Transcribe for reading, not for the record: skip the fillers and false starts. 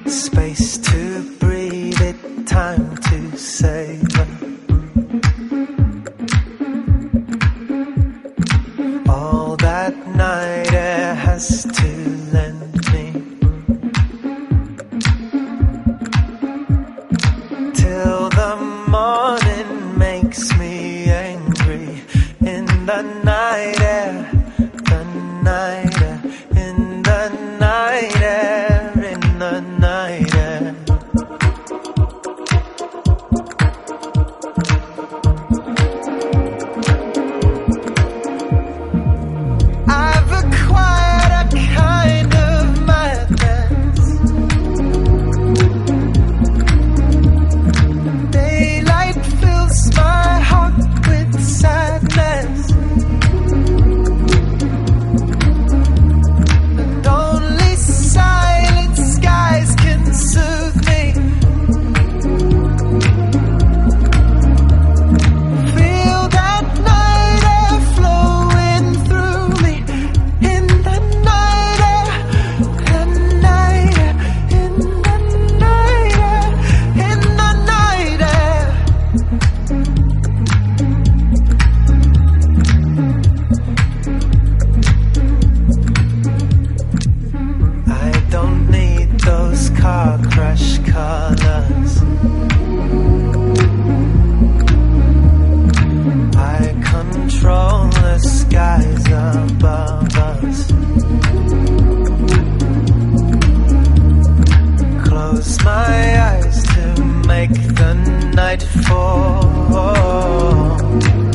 Space to breathe it, time to savor. All that night air has to lend me, till the morning makes me angry. In the night air, the night air, in the night air, in the night air. I've acquired a kind of madness. Daylight fills my heart with sadness, and only silent skies can soothe me. Feel that night air flowing through me. In the night air, the night air, in the night air, in the night air. I don't need those car crash colors. I control the skies above us. Close my eyes to make the night fall.